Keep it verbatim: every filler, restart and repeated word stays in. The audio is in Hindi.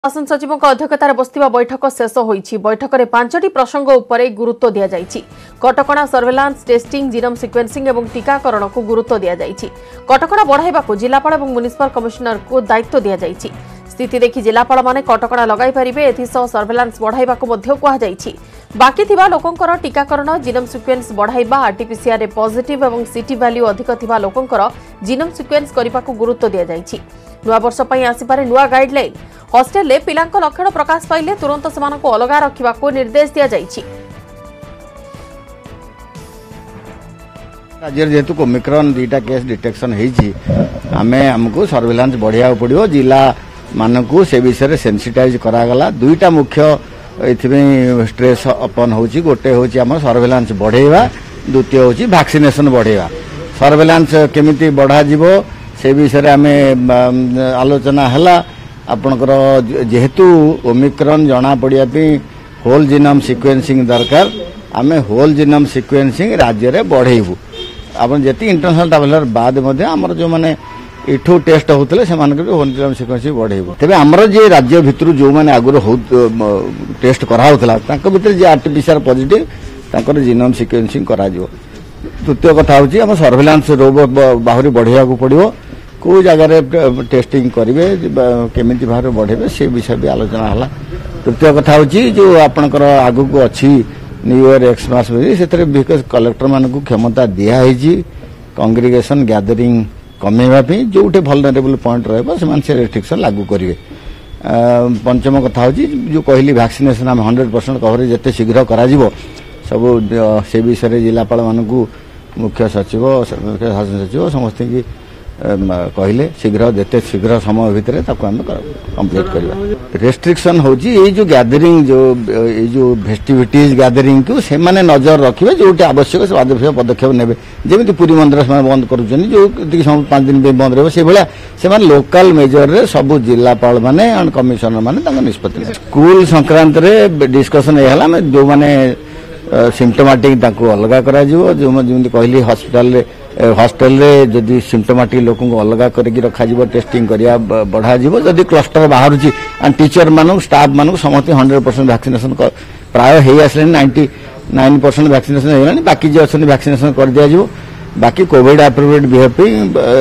शासन सचिव अध्यक्षतार बसथिबा बैठक शेष होईछि। बैठक में पांचटी प्रसंग उपरे गुरुत्व दिया जाइछि। कटकणा सर्वेलांस टेस्टिंग जीनोम सिक्वेन्सिंग एवं टीकाकरण को गुरुत्व दिया जाइछि। कटकणा बढ़ाइबाकू जिलापाल एवं म्युनिसिपल कमिशनर को दायित्व दिया जाइछि। स्थिति देखि जिलापाल माने कटकणा लगाई परिबे। एथिसह सर्वेलांस बढ़ाइबाकू मध्य कुहा जाइछि। बाकी थिबा लोकंकर टीकाकरण जीनोम सिक्वेन्स बढ़ाइबा आरटीपीसीआर रे पॉजिटिव एवं सीटी वैल्यू अधिक थिबा लोकंकर जीनोम सिक्वेन्स करिबाकू गुरुत्व दिया जाइछि। नुआ वर्ष पई आसिपारे नुआ गाइडलाइन। हॉस्टेल ले पिलांक लक्षण प्रकाश पाइले तुरंत सेमानकु अलगा रखिबाकू निर्देश दिया जाइछि। राज्य जेहेतु ओमिक्रॉन दुईटा केस डिटेक्शन होईछि आमे हमको सर्वेलांस बढ़िया पड़ो। जिला मानकू से विषय सेंसिटाइज करागला। दुईटा मुख्य एथिमे स्ट्रेस अपन होछि। गोटे होछि हमर सर्वेलांस बढ़ेवा, द्वितीय होछि वैक्सीनेशन बढ़ेवा। सर्वेलांस केमिति बढ़ा जिवो से विषय आमे आलोचना हला। आपणकर जेहेतु ओमिक्रॉन जना पड़िया होल जीनोम सिक्वेन्सिंग दरकार आमे होल जीनोम सिक्वेन्सिंग राज्य में बढ़ेबू। आप जी इंटरनेशनल ट्रावेलर बाद आमर जो मैंने इठू टेस्ट होते से होल जीनोम सिक्वेन्सिंग बढ़ेबू। तेज आमर जे राज्य भितर जो मैंने आगुरी टेस्ट कराला भर जे आरटीपीसीआर पॉजिटिव जीनोम सिक्वेन्सिंग करा। तृतीय कथा हूँ आम सर्वेलांस रोग बाहरी बढ़िया पड़ो। को जगह टेस्टिंग करेंगे केमिति भाव बढ़ेबे से विषय भी आलोचना है। तृतीय कथा हूँ जो आपणकर आगु को अच्छी न्यू ईयर एक्समास से बिकज कलेक्टर मानक क्षमता दिखाई कंग्रिगेशन गैदरिंग कमेवाई जो भलनरेबल पॉइंट रही रेस्ट्रिक्शन लागू करेंगे। पंचम कथा हूँ जो कहली वैक्सीनेशन आम हंड्रेड परसेंट कवरेज जिते शीघ्र कर सब से विषय जिलापाल मानक मुख्य सचिव मुख्य शासन सचिव समस्त की कहले शीघ्र जिते शीघ्र समय भितर कंप्लीट करवा। रेस्ट्रिक्शन हूँ ये जो गैदरिंग जो ये जो फेस्टिविटीज गैदरिंग को से माने नजर रखिए जो आवश्यक से आवश्यक पदक्षेप नेबे। जमी पुरी मंदिर से बंद कर जो पांच दिन बंद रहा से भाया से लोकल मेजर रे सब जिलापाल माने एंड कमिशनर माने निष्पत्ति। स्कूल संक्रांत डिस्कसन है जो मैंने सिम्पटोमेटिक अलग करा जो जमी कहली हॉस्पिटल हॉस्टेल रे जदि सिम्पटोमेटिक लोक अलग करके रखा टेस्टिंग करिया बढ़ा जदि क्लस्टर बाहर एंड टीचर मान स्टाफ मान समस्त हंड्रेड परसेंट वैक्सीनेशन प्राय हो आसले नाइंटी नाइन परसेंट वैक्सीनेशन हो बाकी जो अच्छे वैक्सीनेशन कर दिया। बाकी कोविड एप्रोप्रिएट बिहेव